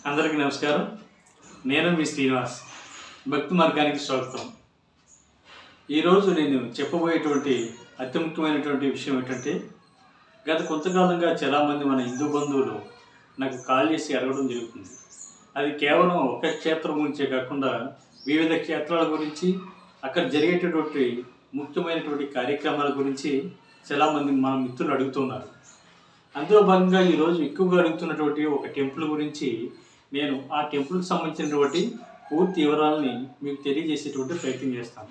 అందరికీ నమస్కారం. నేను మీ శ్రీనివాస్. భక్తి మార్గానికి స్వాగతం. ఈరోజు నేను చెప్పబోయేటువంటి అతి ముఖ్యమైనటువంటి విషయం ఏంటంటే, గత కొంతకాలంగా చాలామంది మన హిందూ బంధువులు నాకు కాల్ చేసి అడగడం జరుగుతుంది. అది కేవలం ఒక క్షేత్రం గురించే కాకుండా వివిధ క్షేత్రాల గురించి, అక్కడ జరిగేటటువంటి ముఖ్యమైనటువంటి కార్యక్రమాల గురించి చాలామంది మన మిత్రులు అడుగుతున్నారు. అందులో భాగంగా ఈరోజు ఎక్కువగా అడుగుతున్నటువంటి ఒక టెంపుల్ గురించి నేను ఆ టెంపుల్కి సంబంధించినటువంటి పూర్తి వివరాలని మీకు తెలియజేసేటువంటి ప్రయత్నం చేస్తాను.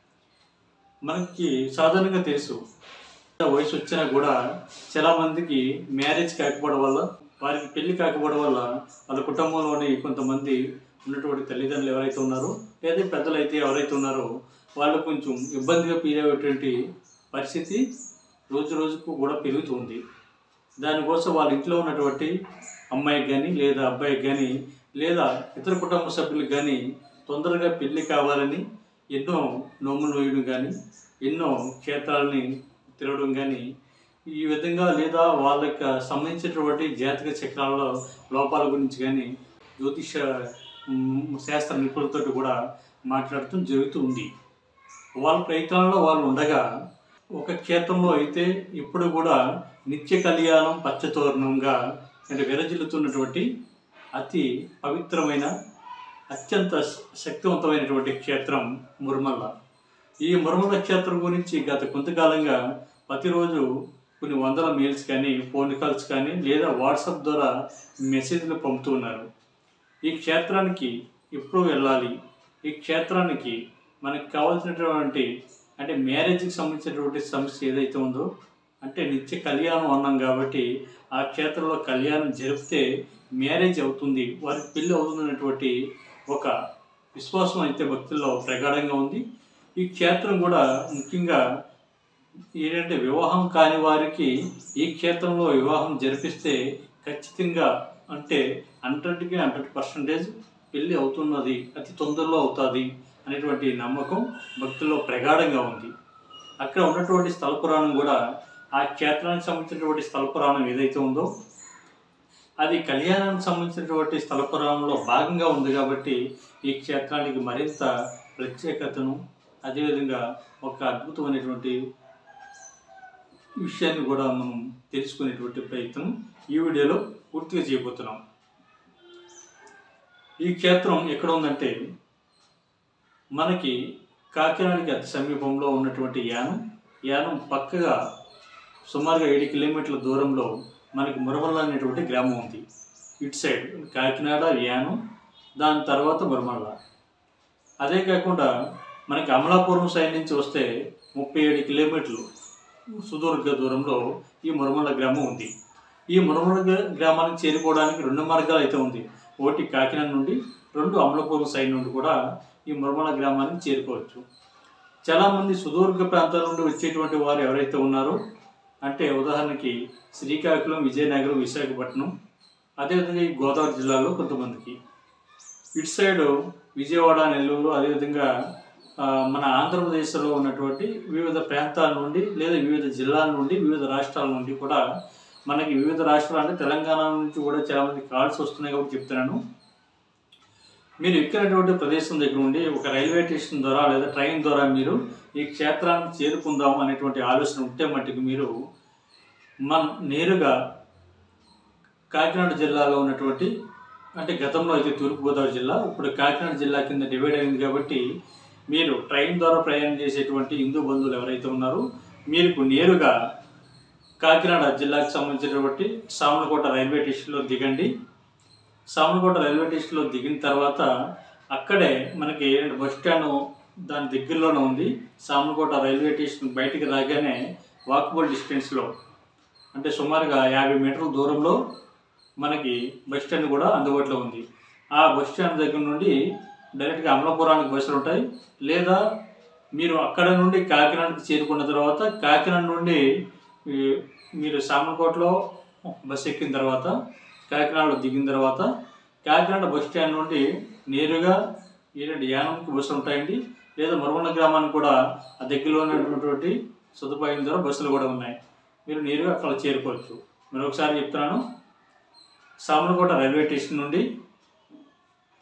మనకి సాధారణంగా తెలుసు, వయసు వచ్చినా కూడా చాలామందికి మ్యారేజ్ కాకపోవడం వల్ల, వారికి పెళ్లి కాకపోవడం వల్ల వాళ్ళ కుటుంబంలోని కొంతమంది ఉన్నటువంటి తల్లిదండ్రులు ఎవరైతే ఉన్నారో లేదా పెద్దలు అయితే ఎవరైతే ఉన్నారో వాళ్ళు కొంచెం ఇబ్బందిగా ఫీల్ అయ్యేటువంటి పరిస్థితి రోజు రోజుకు కూడా పెరుగుతుంది. దానికోసం వాళ్ళ ఇంట్లో ఉన్నటువంటి అమ్మాయికి కానీ లేదా అబ్బాయికి కానీ లేదా ఇతర కుటుంబ సభ్యులకు కానీ తొందరగా పెళ్లి కావాలని ఎన్నో నోములు వేయడం కానీ, ఎన్నో క్షేత్రాలని తిరగడం కానీ, ఈ విధంగా లేదా వాళ్ళకి సంబంధించినటువంటి జాతక చక్రాల లోపాల గురించి కానీ జ్యోతిష శాస్త్ర నిపుణులతో కూడా మాట్లాడటం జరుగుతూ ఉంది. వాళ్ళ ప్రయత్నాల్లో వాళ్ళు ఉండగా ఒక క్షేత్రంలో అయితే ఇప్పుడు కూడా నిత్య కళ్యాణం పచ్చతోరణంగా అంటే విరజిల్లుతున్నటువంటి అతి పవిత్రమైన అత్యంత శక్తివంతమైనటువంటి క్షేత్రం మురమల్ల. ఈ మురమల్ల క్షేత్రం గురించి గత కొంతకాలంగా ప్రతిరోజు కొన్ని వందల మెయిల్స్ కానీ, ఫోన్ కాల్స్ కానీ లేదా వాట్సాప్ ద్వారా మెసేజ్లు పంపుతూ ఉన్నారు. ఈ క్షేత్రానికి ఎప్పుడు వెళ్ళాలి, ఈ క్షేత్రానికి మనకు కావాల్సినటువంటి అంటే మ్యారేజ్కి సంబంధించినటువంటి సమస్య ఏదైతే ఉందో, అంటే నిత్య కళ్యాణం అన్నాం కాబట్టి ఆ క్షేత్రంలో కళ్యాణం జరిపితే మ్యారేజ్ అవుతుంది, వారికి పెళ్ళి అవుతుంది అనేటువంటి ఒక విశ్వాసం అయితే భక్తుల్లో ప్రగాఢంగా ఉంది. ఈ క్షేత్రం కూడా ముఖ్యంగా ఏంటంటే వివాహం కాని వారికి ఈ క్షేత్రంలో వివాహం జరిపిస్తే ఖచ్చితంగా అంటే 100% పెళ్ళి అవుతున్నది, అతి తొందరలో అవుతుంది అనేటువంటి నమ్మకం భక్తుల్లో ప్రగాఢంగా ఉంది. అక్కడ ఉన్నటువంటి స్థల పురాణం కూడా ఆ క్షేత్రానికి సంబంధించినటువంటి స్థల పురాణం ఏదైతే ఉందో అది కళ్యాణానికి సంబంధించినటువంటి స్థల పురాణంలో భాగంగా ఉంది కాబట్టి ఈ క్షేత్రానికి మరింత ప్రత్యేకతను, అదేవిధంగా ఒక అద్భుతమైనటువంటి విషయాన్ని కూడా మనం తెలుసుకునేటువంటి ప్రయత్నం ఈ వీడియోలో పూర్తిగా చేయబోతున్నాం. ఈ క్షేత్రం ఎక్కడ ఉందంటే మనకి కాకినాడకి అతి సమీపంలో ఉన్నటువంటి యానం పక్కగా సుమారుగా 7 కిలోమీటర్ల దూరంలో మనకి మురమల్ల అనేటువంటి గ్రామం ఉంది. ఇటు సైడ్ కాకినాడ, యానం, దాని తర్వాత మురమల్ల. అదే కాకుండా మనకి అమలాపురం సైడ్ నుంచి వస్తే 37 కిలోమీటర్లు సుదూర దూరంలో ఈ మురమల్ల గ్రామం ఉంది. ఈ మురమల్ల గ్రామానికి చేరుకోవడానికి 2 మార్గాలు అయితే ఉంది. ఒకటి కాకినాడ నుండి, 2 అమలాపురం సైడ్ నుండి కూడా ఈ మురమల్ల గ్రామానికి చేరుకోవచ్చు. చాలామంది సుదూర్ఘ ప్రాంతాల నుండి వచ్చేటువంటి వారు ఎవరైతే ఉన్నారో అంటే ఉదాహరణకి శ్రీకాకుళం, విజయనగరం, విశాఖపట్నం, అదేవిధంగా ఈ గోదావరి జిల్లాలో కొంతమందికి, ఇటు సైడు విజయవాడ, నెల్లూరు, అదేవిధంగా మన ఆంధ్రప్రదేశ్లో ఉన్నటువంటి వివిధ ప్రాంతాల నుండి లేదా వివిధ జిల్లాల నుండి, వివిధ రాష్ట్రాల నుండి కూడా మనకి వివిధ రాష్ట్రాలు అంటే తెలంగాణ నుంచి కూడా చాలామంది కాల్స్ వస్తున్నాయి కాబట్టి చెప్తున్నాను. మీరు ఎక్కినటువంటి ప్రదేశం దగ్గర ఉండి ఒక రైల్వే స్టేషన్ ద్వారా లేదా ట్రైన్ ద్వారా మీరు ఈ క్షేత్రానికి చేరుకుందాం అనేటువంటి ఆలోచన ఉంటే మట్టుకు మీరు నేరుగా కాకినాడ జిల్లాలో ఉన్నటువంటి అంటే గతంలో అయితే తూర్పుగోదావరి జిల్లా, ఇప్పుడు కాకినాడ జిల్లా కింద డివైడ్ అయింది కాబట్టి మీరు ట్రైన్ ద్వారా ప్రయాణం చేసేటువంటి హిందూ బంధువులు ఎవరైతే ఉన్నారో మీకు నేరుగా కాకినాడ జిల్లాకు సంబంధించినటువంటి సామలకోట రైల్వే స్టేషన్లో దిగండి. సామలకోట రైల్వే స్టేషన్లో దిగిన తర్వాత అక్కడే మనకి బస్ స్టాండ్ దాని దగ్గరలోనే ఉంది. సామలకోట రైల్వే స్టేషన్ బయటికి రాగానే వాకబుల్ డిస్టెన్స్లో అంటే సుమారుగా 50 మీటర్ల దూరంలో మనకి బస్ స్టాండ్ కూడా అందుబాటులో ఉంది. ఆ బస్ స్టాండ్ దగ్గర నుండి డైరెక్ట్గా అమలాపురానికి బస్సులు ఉంటాయి, లేదా మీరు అక్కడ నుండి కాకినాడకి చేరుకున్న తర్వాత కాకినాడ నుండి మీరు సామలకోటలో బస్సు ఎక్కిన తర్వాత కాకినాడలో దిగిన తర్వాత కాకినాడ బస్ స్టాండ్ నుండి నేరుగా యానంకి బస్సులు ఉంటాయండి, లేదా మురమల్ల గ్రామానికి కూడా ఆ దగ్గరలో ఉన్నటువంటి సదుపాయం ద్వారా బస్సులు కూడా ఉన్నాయి. మీరు నేరుగా అక్కడ చేరుకోవచ్చు. మరొకసారి చెప్తున్నాను, సామలకోట రైల్వే స్టేషన్ నుండి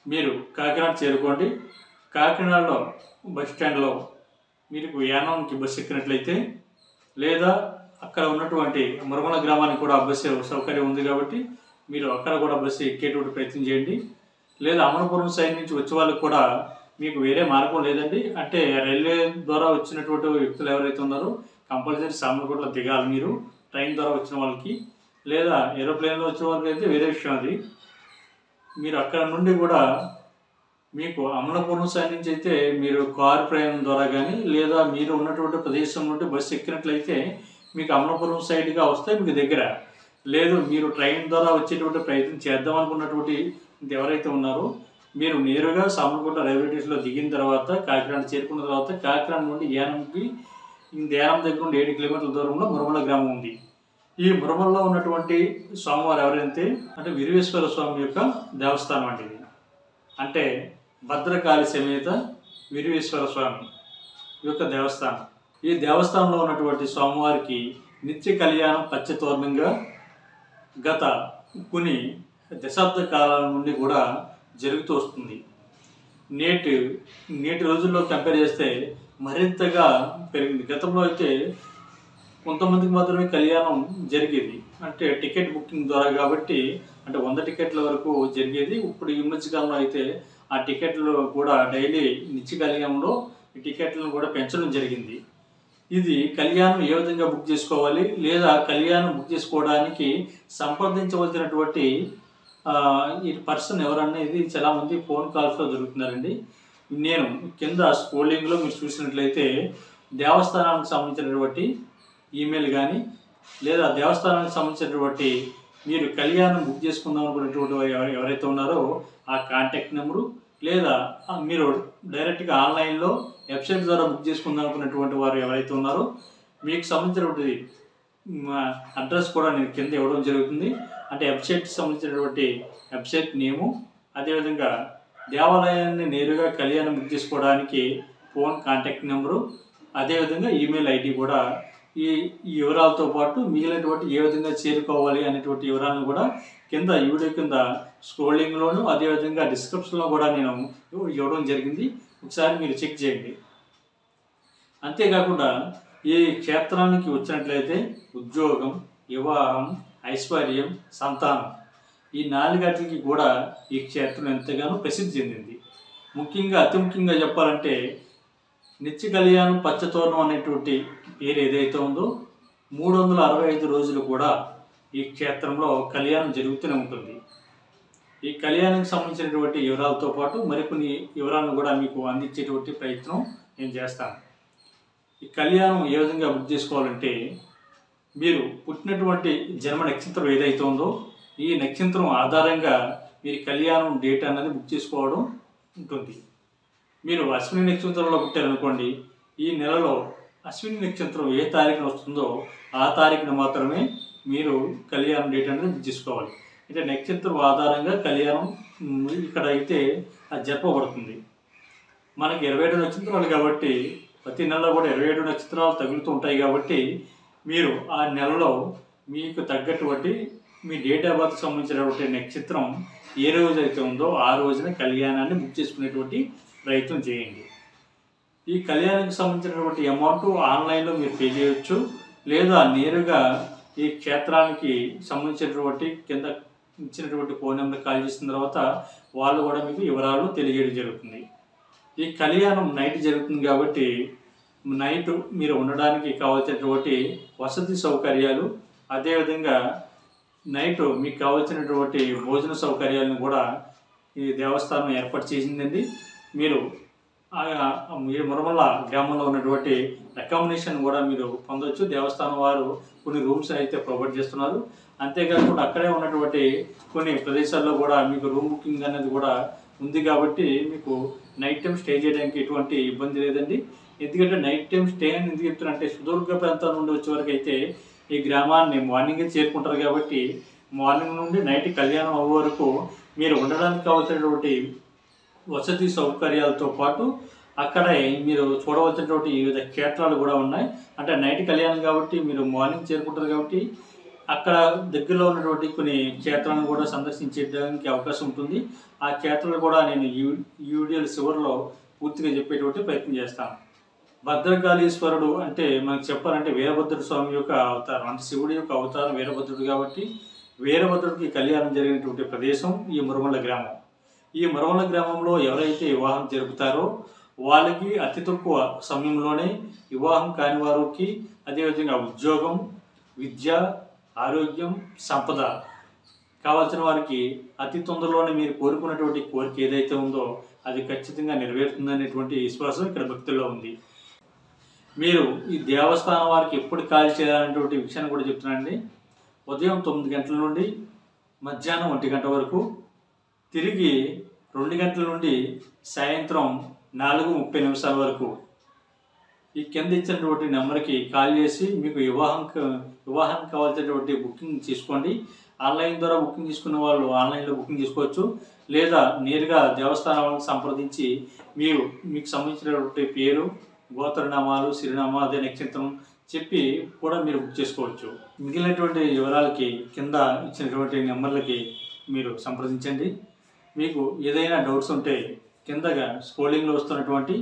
మీరు కాకినాడ చేరుకోండి. కాకినాడలో బస్ స్టాండ్లో మీకు యానాంకి బస్సు ఎక్కినట్లయితే, లేదా అక్కడ ఉన్నటువంటి మురమల గ్రామానికి కూడా బస్సు సౌకర్యం ఉంది కాబట్టి మీరు అక్కడ కూడా బస్సు ఎక్కేటువంటి ప్రయత్నం చేయండి. లేదా అమలాపురం సైడ్ నుంచి వచ్చే వాళ్ళకి కూడా మీకు వేరే మార్గం లేదండి. అంటే రైల్వే ద్వారా వచ్చినటువంటి వ్యక్తులు ఎవరైతే ఉన్నారో కంపల్సరీ సామర్లకోటలో దిగాలి మీరు, ట్రైన్ ద్వారా వచ్చిన వాళ్ళకి. లేదా ఏరోప్లేన్లో వచ్చిన వాళ్ళకి అయితే వేరే విషయం అది. మీరు అక్కడ నుండి కూడా మీకు అమలాపురం సైడ్ నుంచి అయితే మీరు కారు ప్రయాణం ద్వారా కానీ, లేదా మీరు ఉన్నటువంటి ప్రదేశం నుండి బస్సు ఎక్కినట్లయితే మీకు అమలాపురం సైడ్గా వస్తే మీకు దగ్గర. లేదు మీరు ట్రైన్ ద్వారా వచ్చేటువంటి ప్రయత్నం చేద్దాం అనుకున్నటువంటి ఎవరైతే ఉన్నారో మీరు నేరుగా సామర్లకోట రైల్వే స్టేషన్లో దిగిన తర్వాత కాకినాడ చేరుకున్న తర్వాత కాకినాడ నుండి యానంకి, యానం దగ్గర నుండి 7 కిలోమీటర్ల దూరంలో మురమల్ల గ్రామం ఉంది. ఈ మురమల్లో ఉన్నటువంటి స్వామివారు ఎవరైతే అంటే వీరేశ్వర స్వామి యొక్క దేవస్థానం అండి ఇది. అంటే భద్రకాళి సమేత వీరేశ్వర స్వామి యొక్క దేవస్థానం. ఈ దేవస్థానంలో ఉన్నటువంటి స్వామివారికి నిత్య కళ్యాణం పచ్చతోరణంగా గత కొన్ని దశాబ్ద కాలాల నుండి కూడా జరుగుతూ వస్తుంది. నేటి రోజుల్లో కంపేర్ చేస్తే మరింతగా పెరిగింది. గతంలో అయితే కొంతమందికి మాత్రమే కళ్యాణం జరిగేది, అంటే టికెట్ బుకింగ్ ద్వారా కాబట్టి, అంటే 100 టికెట్ల వరకు జరిగేది. ఇప్పుడు ఈ మధ్యకాలంలో అయితే ఆ టికెట్లు కూడా డైలీ నిత్య కళ్యాణంలో ఈ టికెట్లను కూడా పెంచడం జరిగింది. ఇది కళ్యాణం ఏ విధంగా బుక్ చేసుకోవాలి, లేదా కళ్యాణం బుక్ చేసుకోవడానికి సంప్రదించవలసినటువంటి ఈ పర్సన్ ఎవరనేది చాలామంది ఫోన్ కాల్స్లో దొరుకుతున్నారండి. నేను కింద స్క్రోలింగ్లో మీరు చూసినట్లయితే దేవస్థానానికి సంబంధించినటువంటి ఈమెయిల్ కానీ, లేదా దేవస్థానానికి సంబంధించినటువంటి మీరు కళ్యాణం బుక్ చేసుకుందాం అనుకునేటువంటి ఎవరైతే ఉన్నారో ఆ కాంటాక్ట్ నెంబరు, లేదా మీరు డైరెక్ట్గా ఆన్లైన్లో వెబ్సైట్ ద్వారా బుక్ చేసుకుందాం అనుకున్నటువంటి వారు ఎవరైతే ఉన్నారో మీకు సంబంధించినటువంటి అడ్రస్ కూడా నేను కింద ఇవ్వడం జరుగుతుంది. అంటే వెబ్సైట్కి సంబంధించినటువంటి వెబ్సైట్ నేము, అదేవిధంగా దేవాలయాన్ని నేరుగా కళ్యాణం బుక్ చేసుకోవడానికి ఫోన్ కాంటాక్ట్ నెంబరు, అదేవిధంగా ఈమెయిల్ ఐడి కూడా ఈ వివరాలతో పాటు మిగిలినటువంటి ఏ విధంగా చేరుకోవాలి అనేటువంటి వివరాలను కూడా కింద ఈ వీడియో కింద స్క్రోలింగ్లోను, అదేవిధంగా డిస్క్రిప్షన్లో కూడా నేను ఇవ్వడం జరిగింది. ఒకసారి మీరు చెక్ చేయండి. అంతేకాకుండా ఈ క్షేత్రానికి వచ్చినట్లయితే ఉద్యోగం, వివాహం, ఐశ్వర్యం, సంతానం ఈ 4 కూడా ఈ క్షేత్రం ఎంతగానో ప్రసిద్ధి చెందింది. ముఖ్యంగా అతి ముఖ్యంగా చెప్పాలంటే నిత్య కళ్యాణం పచ్చతోరణం అనేటువంటి పేరు ఏదైతే ఉందో 365 రోజులు కూడా ఈ క్షేత్రంలో కళ్యాణం జరుగుతూనే ఉంటుంది. ఈ కళ్యాణానికి సంబంధించినటువంటి వివరాలతో పాటు మరికొన్ని వివరాలను కూడా మీకు అందించేటువంటి ప్రయత్నం నేను చేస్తాను. ఈ కళ్యాణం ఏ విధంగా బుక్ చేసుకోవాలంటే మీరు పుట్టినటువంటి జన్మ నక్షత్రం ఏదైతే ఉందో ఈ నక్షత్రం ఆధారంగా మీరు కళ్యాణం డేట్ అన్నది బుక్ చేసుకోవడం ఉంటుంది. మీరు అశ్విని నక్షత్రంలో పుట్టారనుకోండి, ఈ నెలలో అశ్విని నక్షత్రం ఏ తారీఖున వస్తుందో ఆ తారీఖున మాత్రమే మీరు కళ్యాణం డేట్ అనేది బుక్ చేసుకోవాలి. అంటే నక్షత్రం ఆధారంగా కళ్యాణం ఇక్కడ అయితే అది జరపబడుతుంది. మనకి 27 నక్షత్రాలు కాబట్టి ప్రతి నెలలో కూడా 27 నక్షత్రాలు తగులుతూ ఉంటాయి కాబట్టి మీరు ఆ నెలలో మీకు తగ్గటువంటి మీ డేట్ ఆఫ్ బర్త్ సంబంధించినటువంటి నక్షత్రం ఏ రోజు అయితే ఉందో ఆ రోజున కళ్యాణాన్ని బుక్ చేసుకునేటువంటి ప్రయత్నం చేయండి. ఈ కళ్యాణానికి సంబంధించినటువంటి అమౌంట్ ఆన్లైన్లో మీరు పే చేయవచ్చు, లేదా నేరుగా ఈ క్షేత్రానికి సంబంధించినటువంటి కింద ఇచ్చినటువంటి ఫోన్ నెంబర్ కాల్ చేసిన తర్వాత వాళ్ళు కూడా మీకు వివరాలు తెలియజేయడం జరుగుతుంది. ఈ కళ్యాణం నైట్ జరుగుతుంది కాబట్టి నైట్ మీరు ఉండడానికి కావాల్సినటువంటి వసతి సౌకర్యాలు, అదేవిధంగా నైట్ మీకు కావాల్సినటువంటి భోజన సౌకర్యాలను కూడా ఈ దేవస్థానం ఏర్పాటు చేసిందండి. మీరు మురమల్ల గ్రామంలో ఉన్నటువంటి అకామిడేషన్ కూడా మీరు పొందవచ్చు. దేవస్థానం వారు కొన్ని రూమ్స్ అయితే ప్రొవైడ్ చేస్తున్నారు. అంతేకాకుండా అక్కడే ఉన్నటువంటి కొన్ని ప్రదేశాల్లో కూడా మీకు రూమ్ బుకింగ్ అనేది కూడా ఉంది కాబట్టి మీకు నైట్ టైం స్టే చేయడానికి ఎటువంటి ఇబ్బంది లేదండి. ఎందుకంటే నైట్ టైం స్టే అని ఎందుకు చెప్తున్నారంటే సుదూర్ఘ ప్రాంతాల నుండి వచ్చే వరకు అయితే ఈ గ్రామాన్ని మార్నింగే చేరుకుంటారు కాబట్టి మార్నింగ్ నుండి నైట్ కళ్యాణం అవ్వే వరకు మీరు ఉండడానికి కావాల్సినటువంటి వసతి సౌకర్యాలతో పాటు అక్కడే మీరు చూడవలసినటువంటి వివిధ క్షేత్రాలు కూడా ఉన్నాయి. అంటే నైట్ కళ్యాణం కాబట్టి మీరు మార్నింగ్ చేరుకుంటారు కాబట్టి అక్కడ దగ్గరలో ఉన్నటువంటి కొన్ని క్షేత్రాలను కూడా సందర్శించడానికి అవకాశం ఉంటుంది. ఆ క్షేత్రాలు కూడా నేను ఈ వీడియోల చివరిలో పూర్తిగా చెప్పేటువంటి ప్రయత్నం చేస్తాను. భద్రకాళీశ్వరుడు అంటే మనకు చెప్పాలంటే వీరభద్ర స్వామి యొక్క అవతారం, అంటే శివుడి యొక్క అవతారం వీరభద్రుడు కాబట్టి వీరభద్రుడికి కళ్యాణం జరిగినటువంటి ప్రదేశం ఈ మురమల్ల గ్రామం. ఈ మురమల్ల గ్రామంలో ఎవరైతే వివాహం జరుపుతారో వాళ్ళకి అతి తక్కువ సమయంలోనే వివాహం కాని వారికి, అదేవిధంగా ఉద్యోగం, విద్య, ఆరోగ్యం, సంపద కావాల్సిన వారికి అతి తొందరలోనే మీరు కోరుకున్నటువంటి కోరిక ఏదైతే ఉందో అది ఖచ్చితంగా నెరవేరుతుందనేటువంటి విశ్వాసం ఇక్కడ భక్తుల్లో ఉంది. మీరు ఈ దేవస్థానం వారికి ఎప్పుడు కాల్ చేయాలనేటువంటి విషయాన్ని కూడా చెప్తున్నానండి. ఉదయం 9 గంటల నుండి మధ్యాహ్నం 1 గంట వరకు, తిరిగి 2 గంటల నుండి సాయంత్రం 4:30 వరకు ఈ కింద ఇచ్చినటువంటి నెంబర్కి కాల్ చేసి మీకు వివాహానికి కావాల్సినటువంటి బుకింగ్ చేసుకోండి. ఆన్లైన్ ద్వారా బుకింగ్ చేసుకున్న వాళ్ళు ఆన్లైన్లో బుకింగ్ చేసుకోవచ్చు, లేదా నేరుగా దేవస్థానాలను సంప్రదించి మీకు సంబంధించినటువంటి పేరు, గోత్రనామాలు, సిరినామా, అదే నక్షత్రం చెప్పి కూడా మీరు బుక్ చేసుకోవచ్చు. మిగిలినటువంటి వివరాలకి కింద ఇచ్చినటువంటి నెంబర్లకి మీరు సంప్రదించండి. మీకు ఏదైనా డౌట్స్ ఉంటే కిందగా స్క్రోలింగ్లో వస్తున్నటువంటి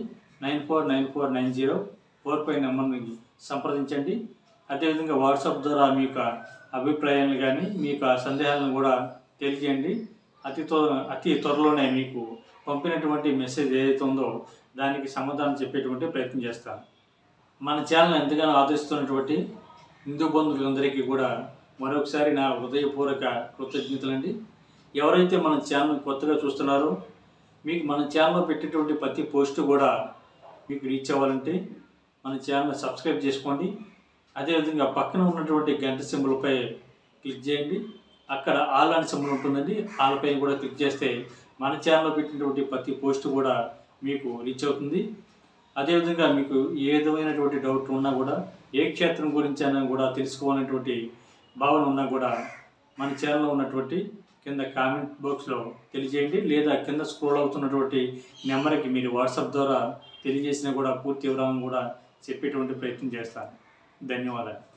94949045 నెంబర్ని సంప్రదించండి. అదేవిధంగా వాట్సాప్ ద్వారా మీ యొక్క అభిప్రాయాలను కానీ మీ యొక్క సందేహాలను కూడా తెలియజేయండి. అతి త్వరలోనే మీకు పంపినటువంటి మెసేజ్ ఏదైతే ఉందో దానికి సమాధానం చెప్పేటువంటి ప్రయత్నం చేస్తాను. మన ఛానల్ ఎంతగానో ఆదరిస్తున్నటువంటి హిందూ బంధువులందరికీ కూడా మరొకసారి నా హృదయపూర్వక కృతజ్ఞతలండి. ఎవరైతే మన ఛానల్ కొత్తగా చూస్తున్నారో మీకు మన ఛానల్లో పెట్టేటువంటి ప్రతి పోస్ట్ కూడా మీకు రీచ్ అవ్వాలంటే మన ఛానల్ సబ్స్క్రైబ్ చేసుకోండి. అదేవిధంగా పక్కన ఉన్నటువంటి గంట సింబల్పై క్లిక్ చేయండి. అక్కడ ఆల్ అని సింబల్ ఉంటుందండి, ఆల్ పైన కూడా క్లిక్ చేస్తే మన ఛానల్లో పెట్టినటువంటి ప్రతి పోస్ట్ కూడా మీకు రీచ్ అవుతుంది. అదేవిధంగా మీకు ఏ విధమైనటువంటి డౌట్ ఉన్నా కూడా, ఏ క్షేత్రం గురించి అయినా కూడా తెలుసుకోవాలనేటువంటి భావన ఉన్నా కూడా మన ఛానల్లో ఉన్నటువంటి కింద కామెంట్ బాక్స్లో తెలియజేయండి, లేదా కింద స్క్రోల్ అవుతున్నటువంటి నెంబర్కి మీరు వాట్సాప్ ద్వారా తెలియజేసినా కూడా పూర్తి వివరాలను కూడా చెప్పేటువంటి ప్రయత్నం చేస్తాను. ధన్యవాదాలు.